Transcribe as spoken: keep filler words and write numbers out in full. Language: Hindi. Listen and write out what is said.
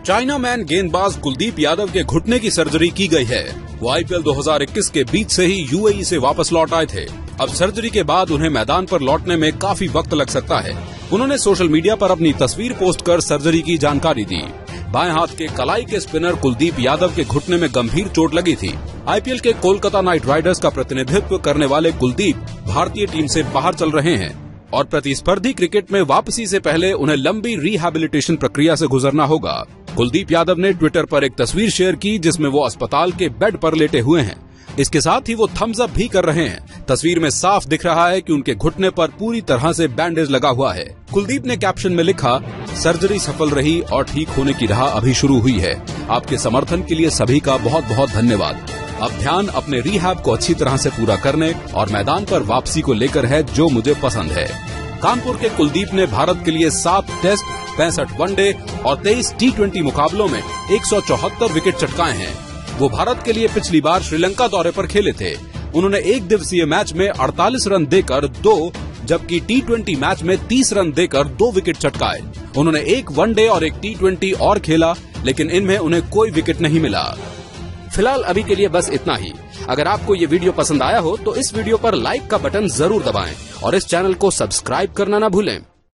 चाइना मैन गेंदबाज कुलदीप यादव के घुटने की सर्जरी की गई है। वो आईपीएल दो हज़ार इक्कीस के बीच से ही यूएई से वापस लौट आए थे। अब सर्जरी के बाद उन्हें मैदान पर लौटने में काफी वक्त लग सकता है। उन्होंने सोशल मीडिया पर अपनी तस्वीर पोस्ट कर सर्जरी की जानकारी दी। बाएं हाथ के कलाई के स्पिनर कुलदीप यादव के घुटने में गंभीर चोट लगी थी। आईपीएल के कोलकाता नाइट राइडर्स का प्रतिनिधित्व करने वाले कुलदीप भारतीय टीम से बाहर चल रहे हैं और प्रतिस्पर्धी क्रिकेट में वापसी से पहले उन्हें लंबी रिहैबिलिटेशन प्रक्रिया से गुजरना होगा। कुलदीप यादव ने ट्विटर पर एक तस्वीर शेयर की जिसमें वो अस्पताल के बेड पर लेटे हुए हैं। इसके साथ ही वो थम्स अप भी कर रहे हैं। तस्वीर में साफ दिख रहा है कि उनके घुटने पर पूरी तरह से बैंडेज लगा हुआ है। कुलदीप ने कैप्शन में लिखा, सर्जरी सफल रही और ठीक होने की राह अभी शुरू हुई है। आपके समर्थन के लिए सभी का बहुत बहुत धन्यवाद। अब ध्यान अपने रिहैब को अच्छी तरह से पूरा करने और मैदान पर वापसी को लेकर है, जो मुझे पसंद है। कानपुर के कुलदीप ने भारत के लिए सात टेस्ट, पैंसठ वनडे और तेईस टी ट्वेंटी मुकाबलों में एक सौ चौहत्तर विकेट चटकाए हैं। वो भारत के लिए पिछली बार श्रीलंका दौरे पर खेले थे। उन्होंने एक दिवसीय मैच में अड़तालीस रन देकर दो, जबकि टी ट्वेंटी मैच में तीस रन देकर दो विकेट चटकाए। उन्होंने एक वनडे और एक टी ट्वेंटी और खेला, लेकिन इनमें उन्हें कोई विकेट नहीं मिला। फिलहाल अभी के लिए बस इतना ही। अगर आपको ये वीडियो पसंद आया हो तो इस वीडियो पर लाइक का बटन जरूर दबाएं और इस चैनल को सब्सक्राइब करना ना भूलें।